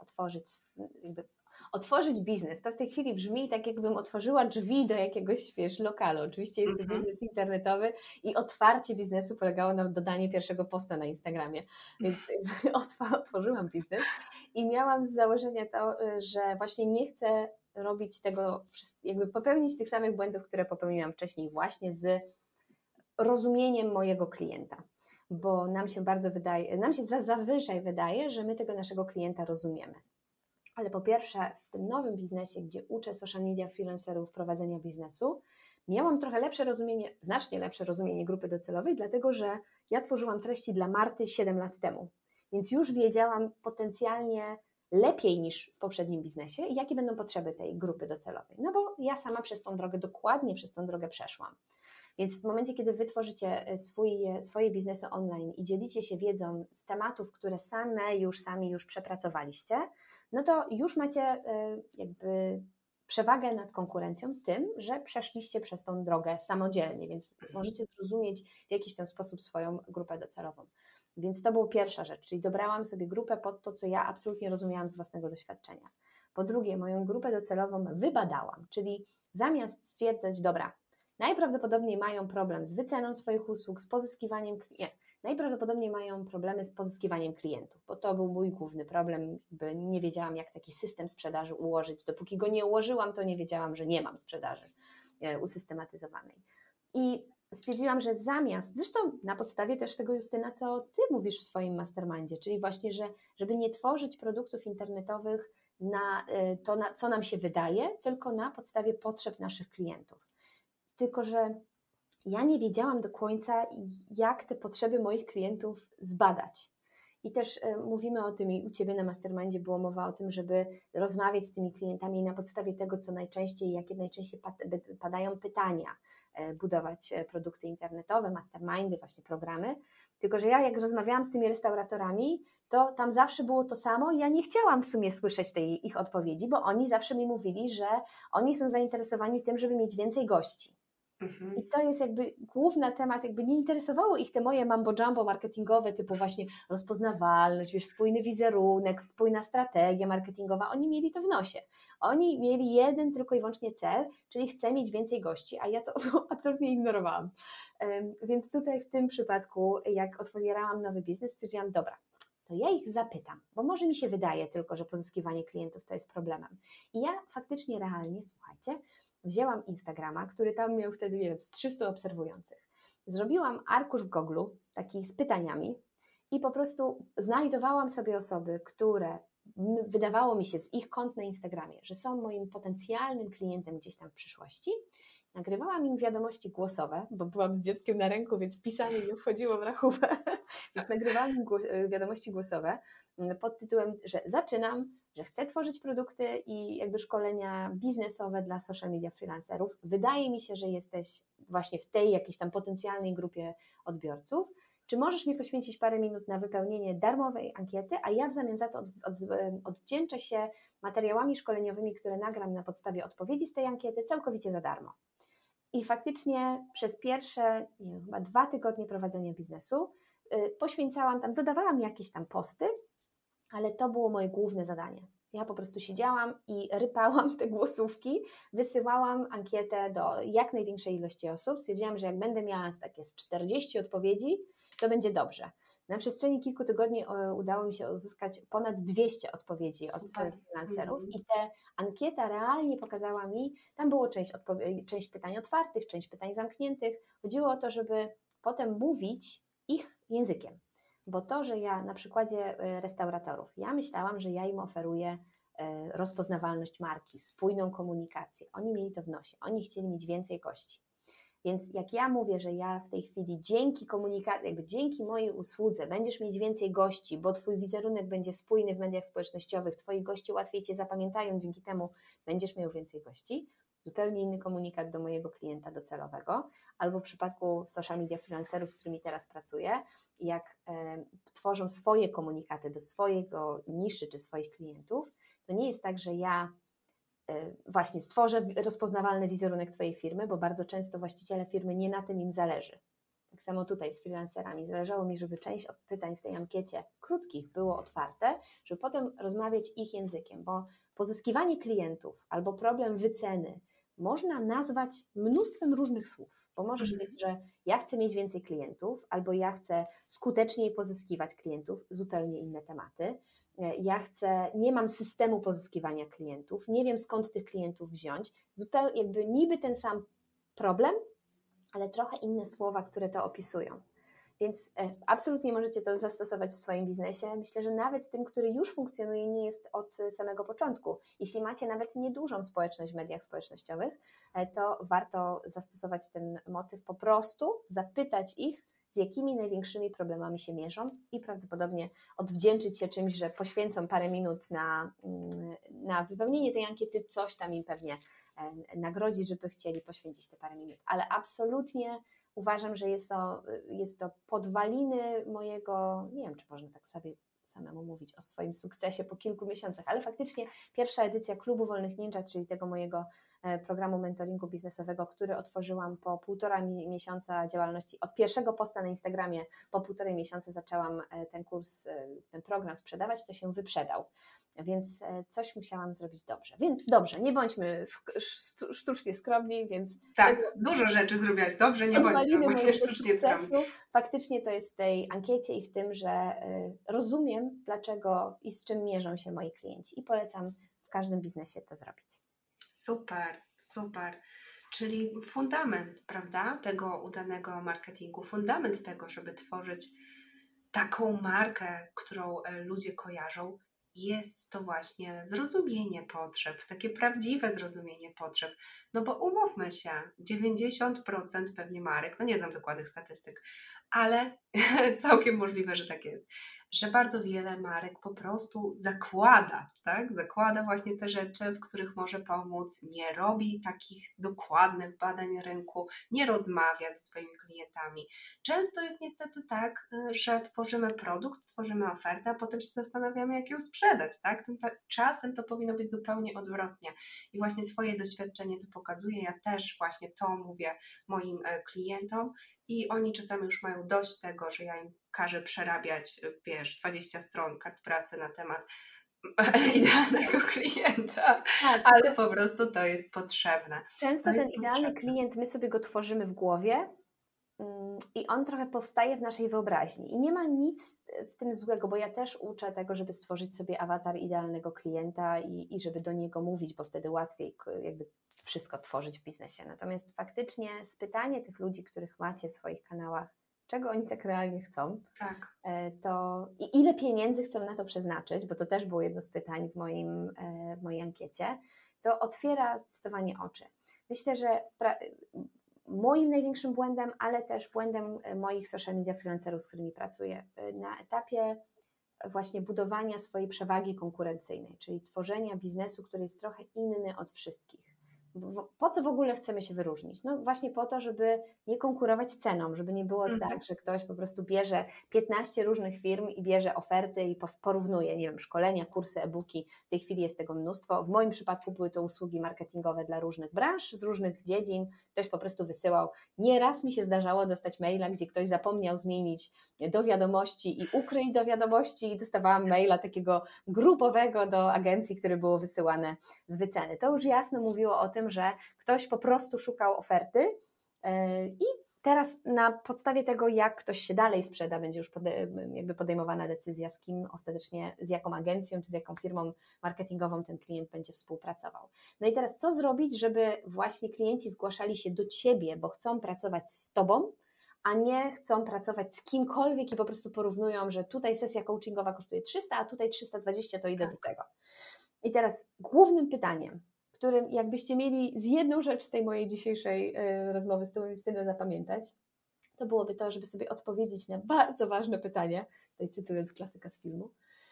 otworzyć biznes, to w tej chwili brzmi tak, jakbym otworzyła drzwi do jakiegoś, lokalu. Oczywiście jest to biznes internetowy i otwarcie biznesu polegało na dodaniu pierwszego posta na Instagramie. Więc otworzyłam biznes i miałam z założenia to, że właśnie nie chcę robić tego, jakby popełnić tych samych błędów, które popełniłam wcześniej właśnie z rozumieniem mojego klienta, bo nam się zazwyczaj wydaje, że my tego naszego klienta rozumiemy. Ale po pierwsze w tym nowym biznesie, gdzie uczę social media freelancerów prowadzenia biznesu, miałam znacznie lepsze rozumienie grupy docelowej, dlatego że ja tworzyłam treści dla Marty 7 lat temu, więc już wiedziałam potencjalnie lepiej niż w poprzednim biznesie, jakie będą potrzeby tej grupy docelowej. No bo ja sama dokładnie przez tą drogę przeszłam. Więc w momencie, kiedy Wy tworzycie swoje biznesy online i dzielicie się wiedzą z tematów, które sami już przepracowaliście, no to już macie jakby przewagę nad konkurencją w tym, że przeszliście przez tą drogę samodzielnie, więc możecie zrozumieć w jakiś ten sposób swoją grupę docelową. Więc to była pierwsza rzecz, czyli dobrałam sobie grupę pod to, co ja absolutnie rozumiałam z własnego doświadczenia. Po drugie, moją grupę docelową wybadałam, czyli zamiast stwierdzać, dobra, najprawdopodobniej mają problem z wyceną swoich usług, z pozyskiwaniem najprawdopodobniej mają problemy z pozyskiwaniem klientów, bo to był mój główny problem, nie wiedziałam, jak taki system sprzedaży ułożyć. Dopóki go nie ułożyłam, to nie wiedziałam, że nie mam sprzedaży usystematyzowanej. I stwierdziłam, że zresztą na podstawie też tego, Justyna, co Ty mówisz w swoim mastermindzie, czyli właśnie, żeby nie tworzyć produktów internetowych na to, co nam się wydaje, tylko na podstawie potrzeb naszych klientów. Tylko że ja nie wiedziałam do końca, jak te potrzeby moich klientów zbadać. I też mówimy o tym, i u Ciebie na mastermindzie było mowa o tym, żeby rozmawiać z tymi klientami na podstawie tego, co najczęściej, jakie najczęściej padają pytania, budować produkty internetowe, mastermindy, właśnie programy. Tylko że ja jak rozmawiałam z tymi restauratorami, to tam zawsze było to samo i ja nie chciałam w sumie słyszeć tej ich odpowiedzi, bo oni zawsze mi mówili, że oni są zainteresowani tym, żeby mieć więcej gości. I to jest jakby główny temat, jakby nie interesowało ich te moje mambo-jumbo marketingowe, typu właśnie rozpoznawalność, spójny wizerunek, spójna strategia marketingowa, oni mieli to w nosie. Oni mieli jeden tylko i wyłącznie cel, czyli chcę mieć więcej gości, a ja to absolutnie ignorowałam. Więc tutaj w tym przypadku, jak otwierałam nowy biznes, stwierdziłam, dobra, to ja ich zapytam, bo może mi się wydaje tylko, że pozyskiwanie klientów to jest problemem. I ja faktycznie realnie, słuchajcie, wzięłam Instagrama, który tam miał wtedy, nie wiem, z 300 obserwujących. Zrobiłam arkusz w Google, taki z pytaniami i po prostu znajdowałam sobie osoby, które wydawało mi się z ich kont na Instagramie, że są moim potencjalnym klientem gdzieś tam w przyszłości. Nagrywałam im wiadomości głosowe, bo byłam z dzieckiem na ręku, więc pisanie nie wchodziło w rachubę. Więc nagrywałam im wiadomości głosowe pod tytułem, że zaczynam, że chcę tworzyć produkty i jakby szkolenia biznesowe dla social media freelancerów. Wydaje mi się, że jesteś właśnie w tej jakiejś tam potencjalnej grupie odbiorców. Czy możesz mi poświęcić parę minut na wypełnienie darmowej ankiety, a ja w zamian za to odwdzięczę się materiałami szkoleniowymi, które nagram na podstawie odpowiedzi z tej ankiety całkowicie za darmo. I faktycznie przez pierwsze chyba 2 tygodnie prowadzenia biznesu poświęcałam tam, dodawałam jakieś tam posty, ale to było moje główne zadanie. Ja po prostu siedziałam i rypałam te głosówki, wysyłałam ankietę do jak największej ilości osób. Stwierdziłam, że jak będę miała takie z 40 odpowiedzi, to będzie dobrze. Na przestrzeni kilku tygodni udało mi się uzyskać ponad 200 odpowiedzi od freelancerów i ta ankieta realnie pokazała mi, tam było część pytań otwartych, część pytań zamkniętych. Chodziło o to, żeby potem mówić ich językiem. Bo to, że ja na przykładzie restauratorów, ja myślałam, że ja im oferuję rozpoznawalność marki, spójną komunikację. Oni mieli to w nosie, oni chcieli mieć więcej gości. Więc jak ja mówię, że ja w tej chwili dzięki komunikacji, jakby dzięki mojej usłudze będziesz mieć więcej gości, bo Twój wizerunek będzie spójny w mediach społecznościowych, Twoi goście łatwiej Cię zapamiętają, dzięki temu będziesz miał więcej gości, zupełnie inny komunikat do mojego klienta docelowego, albo w przypadku social media freelancerów, z którymi teraz pracuję, jak tworzą swoje komunikaty do swojego niszy czy swoich klientów, to nie jest tak, że ja właśnie stworzę rozpoznawalny wizerunek Twojej firmy, bo bardzo często właściciele firmy nie na tym im zależy. Tak samo tutaj z freelancerami. Zależało mi, żeby część pytań w tej ankiecie krótkich było otwarte, żeby potem rozmawiać ich językiem, bo pozyskiwanie klientów albo problem wyceny można nazwać mnóstwem różnych słów, bo możesz mieć, że ja chcę mieć więcej klientów, albo ja chcę skuteczniej pozyskiwać klientów, zupełnie inne tematy. Nie mam systemu pozyskiwania klientów, nie wiem skąd tych klientów wziąć, zupełnie jakby niby ten sam problem, ale trochę inne słowa, które to opisują. Więc absolutnie możecie to zastosować w swoim biznesie. Myślę, że nawet tym, który już funkcjonuje, nie jest od samego początku. Jeśli macie nawet niedużą społeczność w mediach społecznościowych, to warto zastosować ten motyw, po prostu zapytać ich, z jakimi największymi problemami się mierzą i prawdopodobnie odwdzięczyć się czymś, że poświęcą parę minut na wypełnienie tej ankiety, coś tam im pewnie nagrodzić, żeby chcieli poświęcić te parę minut. Ale absolutnie uważam, że jest to podwaliny mojego, nie wiem, czy można tak sobie samemu mówić o swoim sukcesie po kilku miesiącach, ale faktycznie pierwsza edycja Klubu Wolnych Ninja, czyli tego mojego programu mentoringu biznesowego, który otworzyłam po 1,5 miesiąca działalności. Od pierwszego posta na Instagramie po 1,5 miesiąca zaczęłam ten kurs, ten program sprzedawać, to się wyprzedał. Więc coś musiałam zrobić dobrze. Więc dobrze, nie bądźmy sztucznie skromni, więc... Tak, dużo rzeczy zrobiłaś dobrze, nie bądźmy sztucznie skromni. Faktycznie to jest w tej ankiecie i w tym, że rozumiem, dlaczego i z czym mierzą się moi klienci i polecam w każdym biznesie to zrobić. Super, super. Czyli fundament, prawda, tego udanego marketingu, fundament tego, żeby tworzyć taką markę, którą ludzie kojarzą, jest to właśnie zrozumienie potrzeb, takie prawdziwe zrozumienie potrzeb. No bo umówmy się, 90% pewnie marek, no nie znam dokładnych statystyk, ale całkiem możliwe, że tak jest, że bardzo wiele marek po prostu zakłada, tak? Zakłada właśnie te rzeczy, w których może pomóc, nie robi takich dokładnych badań rynku, nie rozmawia ze swoimi klientami. Często jest niestety tak, że tworzymy produkt, tworzymy ofertę, a potem się zastanawiamy, jak ją sprzedać, tak? Czasem to powinno być zupełnie odwrotnie i właśnie Twoje doświadczenie to pokazuje. Ja też właśnie to mówię moim klientom i oni czasami już mają dość tego, że ja im każę przerabiać, 20 stron kart pracy na temat idealnego klienta, tak, ale po prostu to jest potrzebne. Często ten idealny klient, my sobie go tworzymy w głowie i on trochę powstaje w naszej wyobraźni i nie ma nic w tym złego, bo ja też uczę tego, żeby stworzyć sobie awatar idealnego klienta i żeby do niego mówić, bo wtedy łatwiej jakby wszystko tworzyć w biznesie. Natomiast faktycznie spytanie tych ludzi, których macie w swoich kanałach, czego oni tak realnie chcą, tak. To i ile pieniędzy chcą na to przeznaczyć, bo to też było jedno z pytań w mojej ankiecie, to otwiera zdecydowanie oczy. Myślę, że moim największym błędem, ale też błędem moich social media freelancerów, z którymi pracuję, na etapie właśnie budowania swojej przewagi konkurencyjnej, czyli tworzenia biznesu, który jest trochę inny od wszystkich. Po co w ogóle chcemy się wyróżnić? No właśnie po to, żeby nie konkurować ceną, żeby nie było tak, że ktoś po prostu bierze 15 różnych firm i bierze oferty i porównuje, nie wiem, szkolenia, kursy, e-booki. W tej chwili jest tego mnóstwo. W moim przypadku były to usługi marketingowe dla różnych branż, z różnych dziedzin. Ktoś po prostu wysyłał. Nieraz mi się zdarzało dostać maila, gdzie ktoś zapomniał zmienić do wiadomości i ukryj do wiadomości i dostawałam maila takiego grupowego do agencji, które było wysyłane z wyceny. To już jasno mówiło o tym, że ktoś po prostu szukał oferty i teraz na podstawie tego, jak ktoś się dalej sprzeda, będzie już jakby podejmowana decyzja, z kim ostatecznie, z jaką agencją czy z jaką firmą marketingową ten klient będzie współpracował. No i teraz co zrobić, żeby właśnie klienci zgłaszali się do Ciebie, bo chcą pracować z Tobą, a nie chcą pracować z kimkolwiek i po prostu porównują, że tutaj sesja coachingowa kosztuje 300, a tutaj 320, to idę do tego. I teraz głównym pytaniem, którym jakbyście mieli z jedną rzecz z tej mojej dzisiejszej rozmowy z Tobą Justyną zapamiętać, to byłoby to, żeby sobie odpowiedzieć na bardzo ważne pytanie, tutaj cytując klasyka z filmu,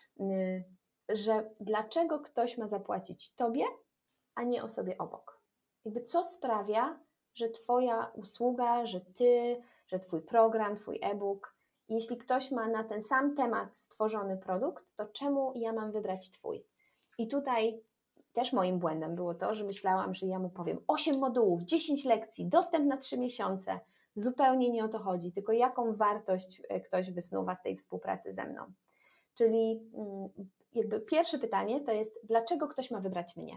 że dlaczego ktoś ma zapłacić Tobie, a nie osobie obok? Jakby co sprawia, że Twoja usługa, że Ty, że Twój program, Twój e-book, jeśli ktoś ma na ten sam temat stworzony produkt, to czemu ja mam wybrać Twój? I tutaj też moim błędem było to, że myślałam, że ja mu powiem 8 modułów, 10 lekcji, dostęp na 3 miesiące. Zupełnie nie o to chodzi, tylko jaką wartość ktoś wysnuwa z tej współpracy ze mną. Czyli jakby pierwsze pytanie to jest, dlaczego ktoś ma wybrać mnie?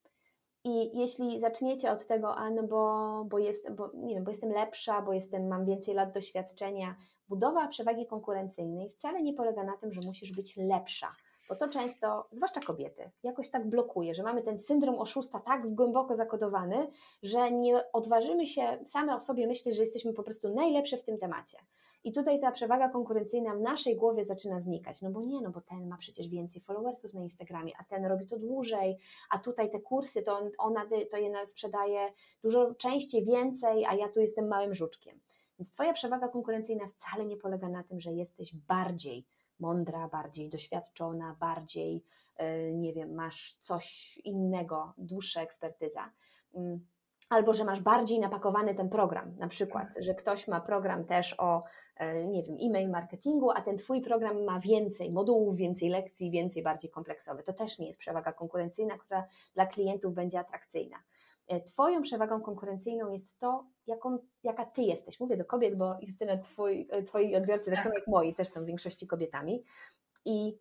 I jeśli zaczniecie od tego, bo jestem lepsza, mam więcej lat doświadczenia, budowa przewagi konkurencyjnej wcale nie polega na tym, że musisz być lepsza. Bo to często, zwłaszcza kobiety, jakoś tak blokuje, że mamy ten syndrom oszusta tak głęboko zakodowany, że nie odważymy się same o sobie myśleć, że jesteśmy po prostu najlepsze w tym temacie. I tutaj ta przewaga konkurencyjna w naszej głowie zaczyna znikać, bo ten ma przecież więcej followersów na Instagramie, a ten robi to dłużej, a tutaj te kursy, to je sprzedaje dużo częściej, więcej, a ja tu jestem małym żuczkiem. Więc Twoja przewaga konkurencyjna wcale nie polega na tym, że jesteś bardziej mądra, bardziej doświadczona, bardziej, masz coś innego, dłuższa ekspertyza. Albo, że masz bardziej napakowany ten program, na przykład, że ktoś ma program też o, e-mail marketingu, a ten Twój program ma więcej modułów, więcej lekcji, bardziej kompleksowy. To też nie jest przewaga konkurencyjna, która dla klientów będzie atrakcyjna. Twoją przewagą konkurencyjną jest to, jaka Ty jesteś. Mówię do kobiet, bo Justyna, Twoi odbiorcy, tak samo jak moi, też są w większości kobietami. I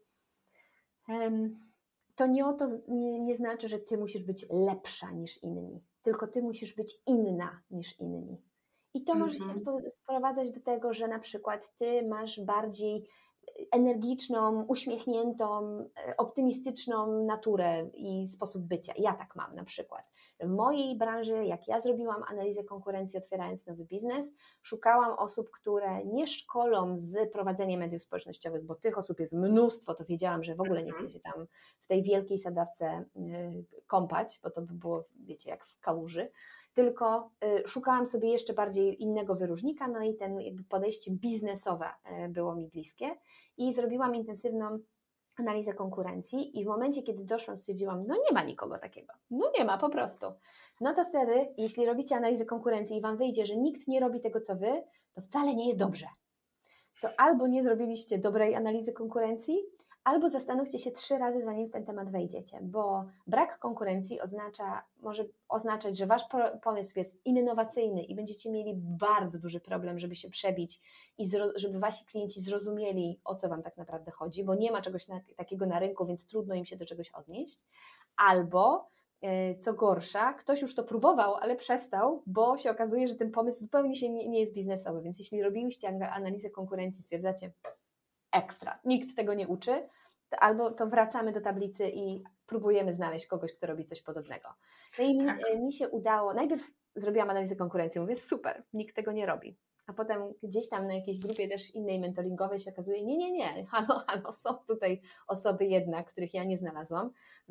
to nie znaczy, że Ty musisz być lepsza niż inni, tylko Ty musisz być inna niż inni. I to może się sprowadzać do tego, że na przykład Ty masz bardziej energiczną, uśmiechniętą, optymistyczną naturę i sposób bycia. Ja tak mam na przykład. W mojej branży, jak ja zrobiłam analizę konkurencji, otwierając nowy biznes, szukałam osób, które nie szkolą z prowadzenia mediów społecznościowych, bo tych osób jest mnóstwo, to wiedziałam, że w ogóle nie chcę się tam w tej wielkiej sadawce kąpać, bo to by było, wiecie, jak w kałuży, tylko szukałam sobie jeszcze bardziej innego wyróżnika, no i ten jakby podejście biznesowe było mi bliskie i zrobiłam intensywną analizę konkurencji i w momencie, kiedy doszłam, stwierdziłam, no nie ma nikogo takiego, no nie ma po prostu. No to wtedy, jeśli robicie analizę konkurencji i Wam wyjdzie, że nikt nie robi tego, co Wy, to wcale nie jest dobrze. To albo nie zrobiliście dobrej analizy konkurencji, albo zastanówcie się 3 razy, zanim w ten temat wejdziecie, bo brak konkurencji może oznaczać, że Wasz pomysł jest innowacyjny i będziecie mieli bardzo duży problem, żeby się przebić i żeby Wasi klienci zrozumieli, o co Wam tak naprawdę chodzi, bo nie ma czegoś takiego na rynku, więc trudno im się do czegoś odnieść, albo co gorsza, ktoś już to próbował, ale przestał, bo się okazuje, że ten pomysł zupełnie nie jest biznesowy, więc jeśli robiliście analizę konkurencji, stwierdzacie ekstra, nikt tego nie uczy, to albo to wracamy do tablicy i próbujemy znaleźć kogoś, kto robi coś podobnego. No i mi się udało, najpierw zrobiłam analizę konkurencji, mówię super, nikt tego nie robi. A potem gdzieś tam na jakiejś grupie też innej mentoringowej się okazuje, nie, halo, są tutaj osoby jednak, których ja nie znalazłam,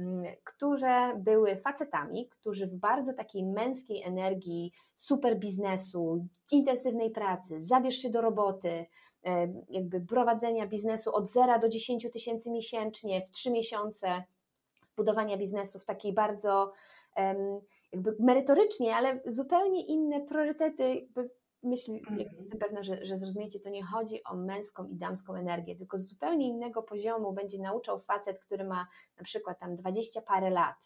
które były facetami, którzy w bardzo takiej męskiej energii, super biznesu, intensywnej pracy, zabierz się do roboty, jakby prowadzenia biznesu od 0 do 10 tysięcy miesięcznie w 3 miesiące, budowania biznesu w takiej bardzo jakby merytorycznie, ale zupełnie inne priorytety. Jestem pewna, że zrozumiecie, to nie chodzi o męską i damską energię, tylko z zupełnie innego poziomu będzie nauczał facet, który ma na przykład tam 20 parę lat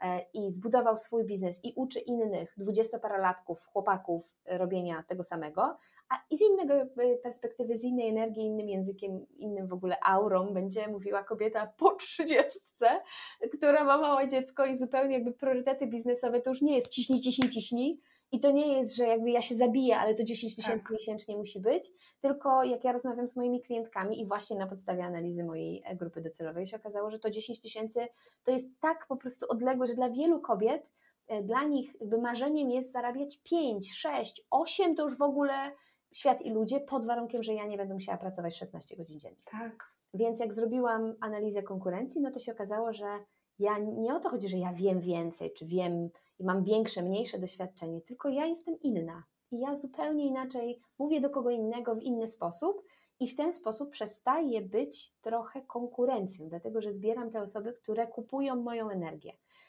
i zbudował swój biznes i uczy innych 20-parolatków, chłopaków robienia tego samego, i z innego perspektywy, z innej energii, innym językiem, innym w ogóle aurą będzie mówiła kobieta po 30, która ma małe dziecko i zupełnie jakby priorytety biznesowe to już nie jest ciśnij i to nie jest, że jakby ja się zabiję, ale to 10 tysięcy miesięcznie musi być, tylko jak ja rozmawiam z moimi klientkami i właśnie na podstawie analizy mojej grupy docelowej się okazało, że to 10 tysięcy to jest tak po prostu odległe, że dla wielu kobiet, dla nich jakby marzeniem jest zarabiać 5, 6, 8 to już w ogóle świat i ludzie, pod warunkiem, że ja nie będę musiała pracować 16 godzin dziennie. Tak. Więc jak zrobiłam analizę konkurencji, no to się okazało, że nie o to chodzi, że ja wiem więcej, czy wiem i mam większe, mniejsze doświadczenie, tylko ja jestem inna i ja zupełnie inaczej mówię do kogo innego w inny sposób i w ten sposób przestaję być trochę konkurencją, dlatego że zbieram te osoby, które kupują moją energię.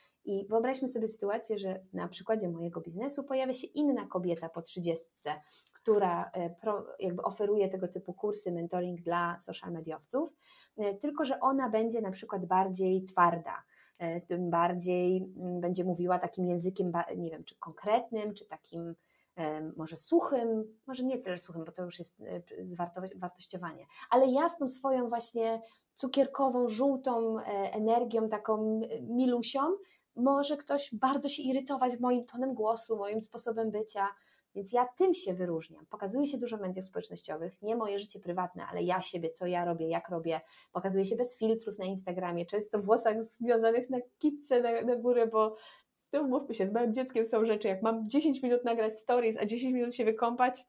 I wyobraźmy sobie sytuację, że na przykładzie mojego biznesu pojawia się inna kobieta po 30, która jakby oferuje tego typu kursy, mentoring dla social mediowców, tylko że ona będzie na przykład bardziej twarda, tym bardziej będzie mówiła takim językiem, nie wiem, czy konkretnym, czy takim może suchym, może nie tyle suchym, bo to już jest wartościowanie, ale ja z tą swoją właśnie cukierkową, żółtą energią, taką milusią, może ktoś bardzo się irytować moim tonem głosu, moim sposobem bycia, więc ja tym się wyróżniam. Pokazuję się dużo w mediach społecznościowych, nie moje życie prywatne, ale ja siebie, co ja robię, jak robię. Pokazuję się bez filtrów na Instagramie, często w włosach związanych na kitce na górę, bo to mówmy się, z małym dzieckiem są rzeczy, jak mam 10 minut nagrać stories, a 10 minut się wykąpać,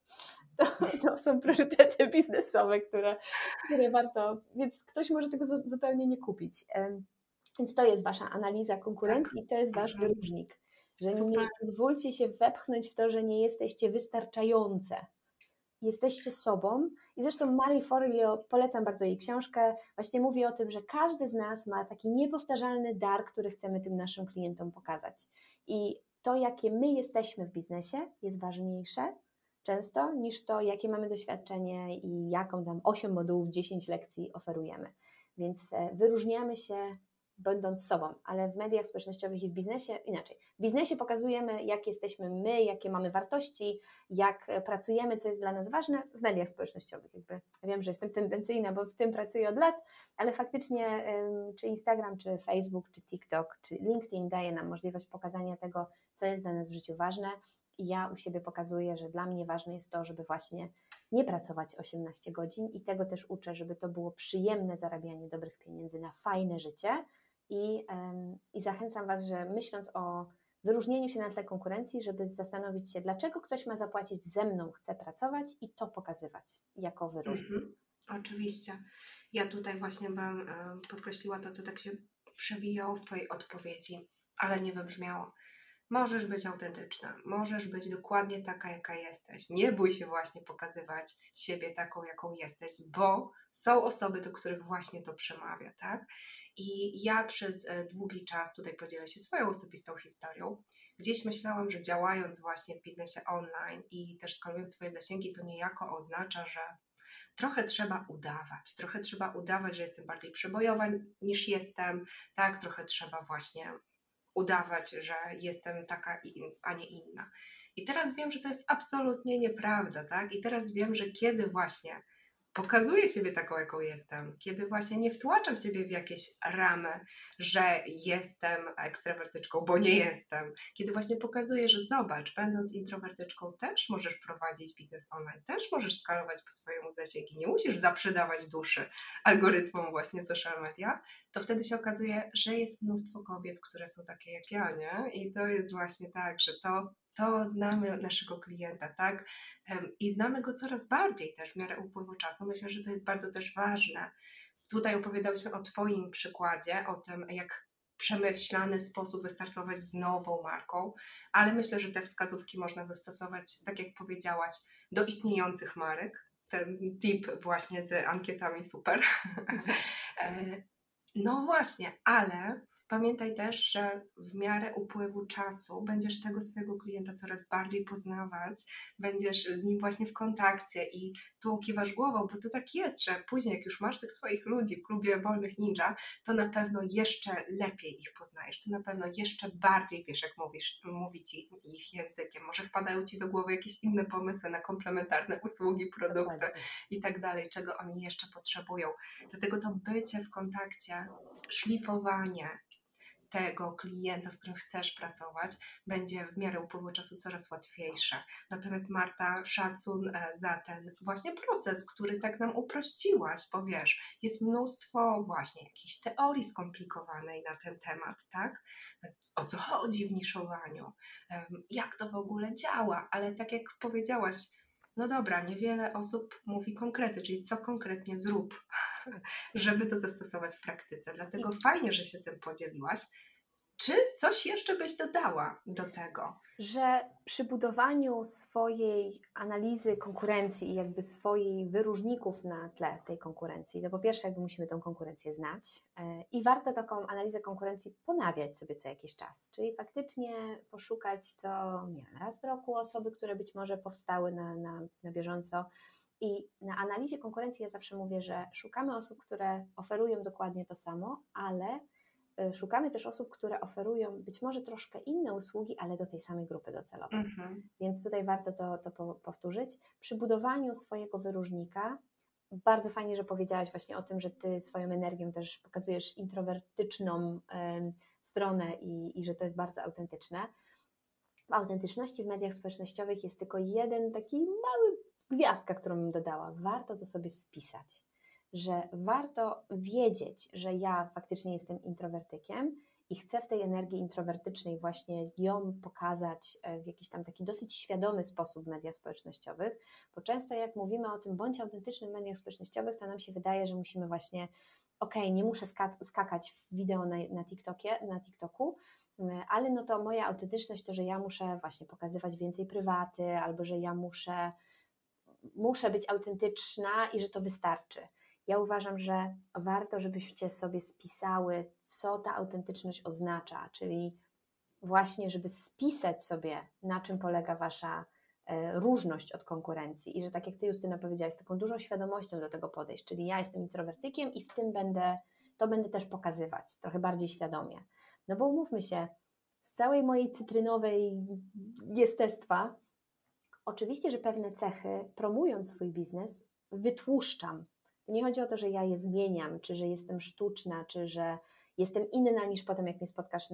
to są priorytety biznesowe, które warto, więc ktoś może tego zupełnie nie kupić. Więc to jest Wasza analiza konkurencji i to jest Wasz wyróżnik, że nie pozwólcie się wepchnąć w to, że nie jesteście wystarczające. Jesteście sobą i zresztą Marie Forleo, polecam bardzo jej książkę, właśnie mówi o tym, że każdy z nas ma taki niepowtarzalny dar, który chcemy tym naszym klientom pokazać. I to, jakie my jesteśmy w biznesie, jest ważniejsze często niż to, jakie mamy doświadczenie i jaką tam 8 modułów, 10 lekcji oferujemy. Więc wyróżniamy się będąc sobą, ale w mediach społecznościowych i w biznesie inaczej. W biznesie pokazujemy, jak jesteśmy my, jakie mamy wartości, jak pracujemy, co jest dla nas ważne. W mediach społecznościowych jakby. Wiem, że jestem tendencyjna, bo w tym pracuję od lat, ale faktycznie czy Instagram, czy Facebook, czy TikTok, czy LinkedIn daje nam możliwość pokazania tego, co jest dla nas w życiu ważne. I ja u siebie pokazuję, że dla mnie ważne jest to, żeby właśnie nie pracować 18 godzin i tego też uczę, żeby to było przyjemne zarabianie dobrych pieniędzy na fajne życie i zachęcam Was, że myśląc o wyróżnieniu się na tle konkurencji, żeby zastanowić się, dlaczego ktoś ma zapłacić ze mną, chce pracować i to pokazywać jako wyróżnik. Oczywiście. Ja tutaj właśnie bym podkreśliła to, co tak się przewijało w Twojej odpowiedzi, ale nie wybrzmiało. Możesz być autentyczna, możesz być dokładnie taka, jaka jesteś. Nie bój się właśnie pokazywać siebie taką, jaką jesteś, bo są osoby, do których właśnie to przemawia, tak? I ja przez długi czas, tutaj podzielę się swoją osobistą historią, gdzieś myślałam, że działając właśnie w biznesie online i też skalując swoje zasięgi, to niejako oznacza, że trochę trzeba udawać, że jestem bardziej przebojowa niż jestem, tak? Trochę trzeba właśnie udawać, że jestem taka, a nie inna. I teraz wiem, że to jest absolutnie nieprawda, tak? I teraz wiem, że kiedy właśnie pokazuję siebie taką, jaką jestem, kiedy właśnie nie wtłaczam siebie w jakieś ramy, że jestem ekstrawertyczką, bo nie jestem, kiedy właśnie pokazuję, że zobacz, będąc introwertyczką też możesz prowadzić biznes online, też możesz skalować po swojemu zasięgi, nie musisz zaprzedawać duszy algorytmom właśnie social media, to wtedy się okazuje, że jest mnóstwo kobiet, które są takie jak ja, nie? I to jest właśnie tak, że to znamy naszego klienta, tak? I znamy go coraz bardziej też w miarę upływu czasu. Myślę, że to jest bardzo też ważne. Tutaj opowiadałyśmy o Twoim przykładzie, o tym, jak przemyślany sposób wystartować z nową marką, ale myślę, że te wskazówki można zastosować, tak jak powiedziałaś, do istniejących marek. Ten tip właśnie z ankietami super. No właśnie, ale pamiętaj też, że w miarę upływu czasu będziesz tego swojego klienta coraz bardziej poznawać, będziesz z nim właśnie w kontakcie i tu kiwasz głową, bo to tak jest, że później jak już masz tych swoich ludzi w klubie Wolnych Ninja, to na pewno jeszcze lepiej ich poznajesz, to na pewno jeszcze bardziej wiesz, jak mówić ich językiem. Może wpadają Ci do głowy jakieś inne pomysły na komplementarne usługi, produkty Dokładnie. i tak dalej, czego oni jeszcze potrzebują. Dlatego to bycie w kontakcie, szlifowanie tego klienta, z którym chcesz pracować, będzie w miarę upływu czasu coraz łatwiejsze. Natomiast Marta, szacun za ten właśnie proces, który tak nam uprościłaś, bo wiesz, jest mnóstwo właśnie jakiejś teorii skomplikowanej na ten temat, tak? O co chodzi w niszowaniu, jak to w ogóle działa, ale tak jak powiedziałaś, no dobra, niewiele osób mówi konkrety, czyli co konkretnie zrób, żeby to zastosować w praktyce. Dlatego fajnie, że się tym podzieliłaś. Czy coś jeszcze byś dodała do tego? Że przy budowaniu swojej analizy konkurencji i jakby swoich wyróżników na tle tej konkurencji, to po pierwsze jakby musimy tą konkurencję znać i warto taką analizę konkurencji ponawiać sobie co jakiś czas, czyli faktycznie poszukać raz w roku osoby, które być może powstały na bieżąco. I na analizie konkurencji ja zawsze mówię, że szukamy osób, które oferują dokładnie to samo, ale szukamy też osób, które oferują być może troszkę inne usługi, ale do tej samej grupy docelowej. Więc tutaj warto to powtórzyć. Przy budowaniu swojego wyróżnika, bardzo fajnie, że powiedziałaś właśnie o tym, że Ty swoją energią też pokazujesz introwertyczną stronę i że to jest bardzo autentyczne. W autentyczności w mediach społecznościowych jest tylko jeden taki mały gwiazdka, którą bym dodała. Warto to sobie spisać, że warto wiedzieć, że ja faktycznie jestem introwertykiem i chcę w tej energii introwertycznej właśnie ją pokazać w jakiś tam taki dosyć świadomy sposób w mediach społecznościowych, bo często jak mówimy o tym bądź autentycznym w mediach społecznościowych, to nam się wydaje, że musimy właśnie nie muszę skakać w wideo na TikToku, ale no to moja autentyczność to, że ja muszę właśnie pokazywać więcej prywaty albo że ja muszę być autentyczna i że to wystarczy. Ja uważam, że warto, żebyście sobie spisały, co ta autentyczność oznacza, czyli właśnie, żeby spisać sobie, na czym polega Wasza różność od konkurencji i że tak jak Ty, Justyna, powiedziałaś, z taką dużą świadomością do tego podejść, czyli ja jestem introwertykiem i w tym będę to będę też pokazywać trochę bardziej świadomie. No bo umówmy się, z całej mojej cytrynowej jestestwa, oczywiście, że pewne cechy, promując swój biznes, wytłuszczam. To nie chodzi o to, że ja je zmieniam, czy że jestem sztuczna, czy że jestem inna niż potem, jak mnie spotkasz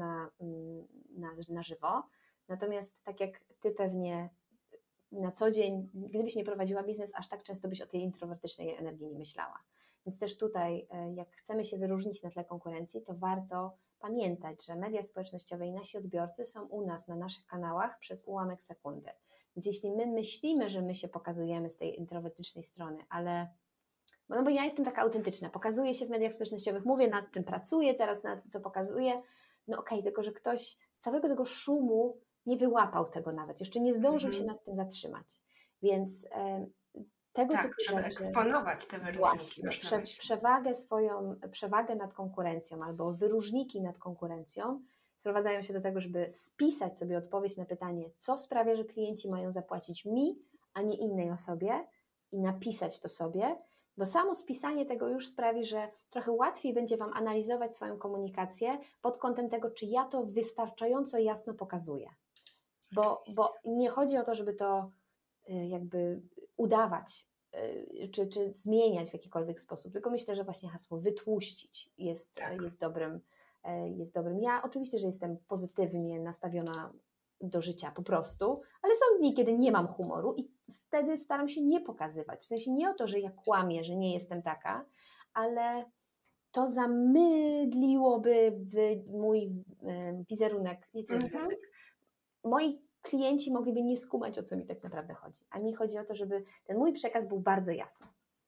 na żywo. Natomiast tak jak Ty pewnie na co dzień, gdybyś nie prowadziła biznes, aż tak często byś o tej introwertycznej energii nie myślała. Więc też tutaj, jak chcemy się wyróżnić na tle konkurencji, to warto pamiętać, że media społecznościowe i nasi odbiorcy są u nas na naszych kanałach przez ułamek sekundy. Więc jeśli my myślimy, że my się pokazujemy z tej introwertycznej strony, ale no bo ja jestem taka autentyczna, pokazuję się w mediach społecznościowych, mówię nad czym pracuję, teraz nad co pokazuję, no okej, tylko że ktoś z całego tego szumu nie wyłapał tego nawet, jeszcze nie zdążył się nad tym zatrzymać, więc tego Tak, typu żeby rzeczy, eksponować te wyróżniki. właśnie, przewagę nad konkurencją albo wyróżniki nad konkurencją sprowadzają się do tego, żeby spisać sobie odpowiedź na pytanie, co sprawia, że klienci mają zapłacić mi, a nie innej osobie i napisać to sobie, bo samo spisanie tego już sprawi, że trochę łatwiej będzie Wam analizować swoją komunikację pod kątem tego, czy ja to wystarczająco jasno pokazuję. Bo nie chodzi o to, żeby to jakby udawać czy zmieniać w jakikolwiek sposób, tylko myślę, że właśnie hasło wytłuścić jest dobrym. Ja oczywiście, że jestem pozytywnie nastawiona do życia po prostu, ale są dni, kiedy nie mam humoru i wtedy staram się nie pokazywać. W sensie nie o to, że ja kłamię, że nie jestem taka, ale to zamydliłoby mój wizerunek, nie ten wizerunek. Moi klienci mogliby nie skumać, o co mi tak naprawdę chodzi. A mi chodzi o to, żeby ten mój przekaz był bardzo jasny.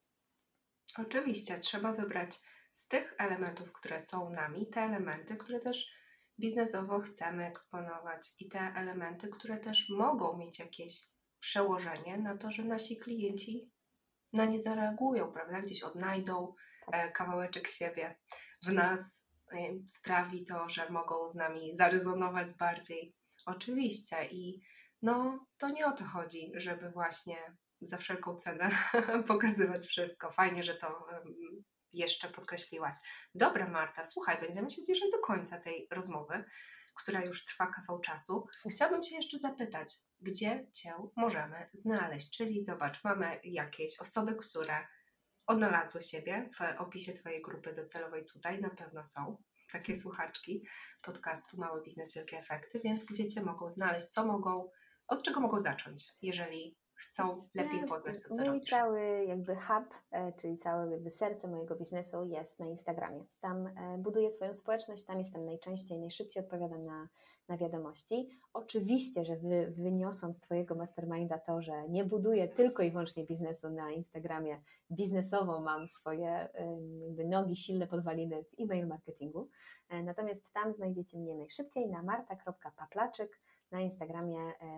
Oczywiście, trzeba wybrać z tych elementów, które są nami, te elementy, które też biznesowo chcemy eksponować i te elementy, które też mogą mieć jakieś przełożenie na to, że nasi klienci na nie zareagują, prawda? Gdzieś odnajdą kawałeczek siebie w nas, sprawi to, że mogą z nami zarezonować bardziej. Oczywiście i no to nie o to chodzi, żeby właśnie za wszelką cenę pokazywać wszystko. Fajnie, że to jeszcze podkreśliłaś. Dobra, Marta, słuchaj, będziemy się zbliżać do końca tej rozmowy, która już trwa kawał czasu. Chciałabym Cię jeszcze zapytać, gdzie Cię możemy znaleźć? Czyli zobacz, mamy jakieś osoby, które odnalazły siebie w opisie Twojej grupy docelowej, tutaj na pewno są takie słuchaczki podcastu Mały Biznes, Wielkie Efekty, więc gdzie Cię mogą znaleźć, od czego mogą zacząć, jeżeli chcą lepiej poznać to, co robisz? Mój cały jakby hub, czyli całe jakby serce mojego biznesu jest na Instagramie. Tam buduję swoją społeczność, tam jestem najszybciej odpowiadam na wiadomości. Oczywiście, że wyniosłam z Twojego masterminda to, że nie buduję tylko i wyłącznie biznesu na Instagramie. Biznesowo mam swoje jakby nogi, silne podwaliny w e-mail marketingu. Natomiast tam znajdziecie mnie najszybciej na marta.paplaczyk na Instagramie,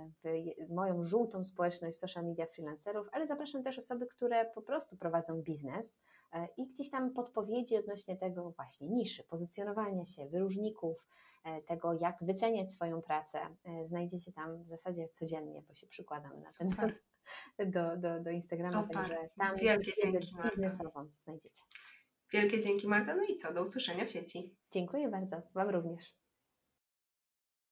w moją żółtą społeczność social media freelancerów, ale zapraszam też osoby, które po prostu prowadzą biznes i gdzieś tam podpowiedzi odnośnie tego właśnie niszy, pozycjonowania się, wyróżników, tego jak wyceniać swoją pracę. Znajdziecie tam w zasadzie codziennie, bo się przykładam na ten do Instagrama, Super. Także tam wielkie dzięki, biznesową znajdziecie. Wielkie dzięki, Marta. No i co, do usłyszenia w sieci. Dziękuję bardzo, Wam również.